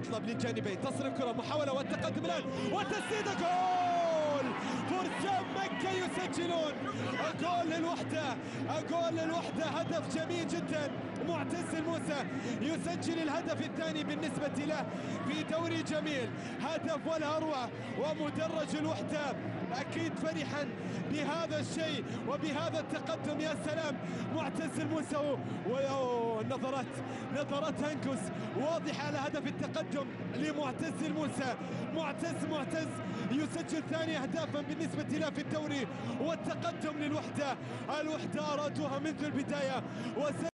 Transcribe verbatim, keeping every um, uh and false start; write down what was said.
تطلب للجانبين، تصل الكرة، محاولة والتقدم الآن وتسديدة، جول! فرسان مكة يسجلون جول للوحدة، جول للوحدة، هدف جميل جدا. معتز الموسى يسجل الهدف الثاني بالنسبة له في دوري جميل، هدف ولا أروع. ومدرج الوحدة أكيد فرحا بهذا الشيء وبهذا التقدم. يا سلام معتز الموسى، ونظرات نظرات هنكس واضحة على هدف التقدم لمعتز الموسى. معتز معتز يسجل ثاني أهدافا بالنسبة له في الدوري، والتقدم للوحدة. الوحدة أرادوها منذ البداية.